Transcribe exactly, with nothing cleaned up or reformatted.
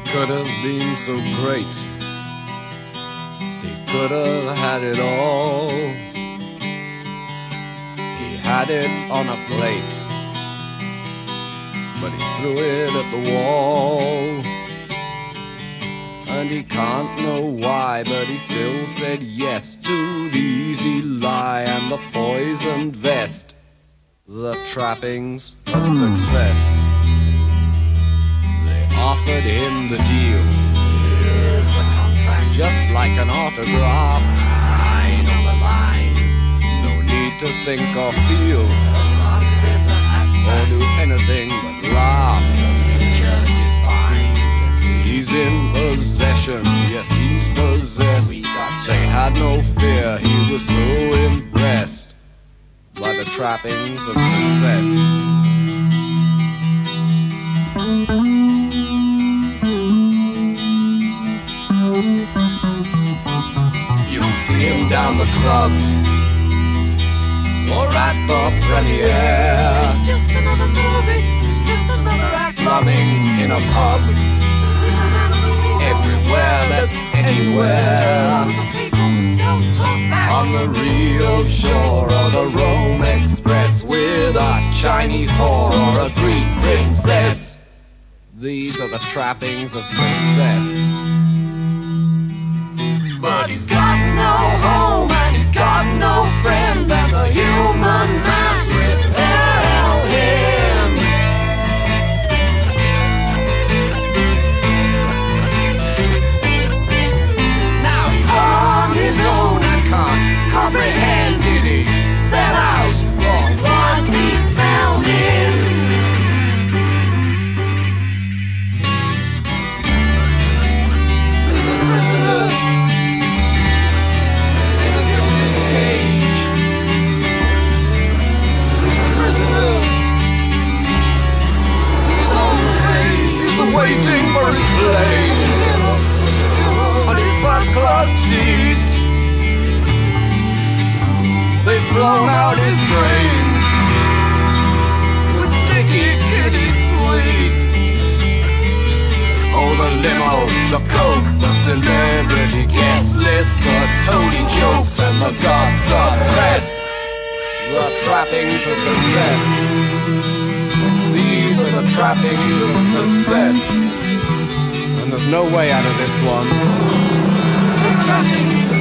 could have been so great. He could have had it all. He had it on a plate, but he threw it at the wall. And he can't know why, but he still said yes to the easy lie and the poisoned vest, the trappings of success. They offered him the deal. Here's the contract, just like an autograph. sign on the line. No need to think or feel, Advances are or abstract, do anything but laugh. future defined. He's in possession, yes, he's possessed. We got They had no fear, he was so impressed by the trappings of success. You see him down the clubs, or at the premiere, It's just another movie, it's just another act. slumming in a pub. He's a man of the people, Everywhere that's anywhere, one for people who don't talk back. on the Rio shore or the Rome Express, with a Chinese whore or a Greek princess. These are the trappings of success. But he's got no home and he's got no friends, and the human mass repel him. Now he's on his own and can't comprehend. Did he sell out or was he sold in? He's a prisoner in a gilded cage. He's a prisoner. He's on the rage. He's waiting for his blade on his first class seat. They've blown out his brains with sticky kitty sweets. Oh, the limo, the coke, the celebrity guest list, the Tony jokes and the gutter press, the trappings of success. These are the trappings of success, and there's no way out of this one. The trappings of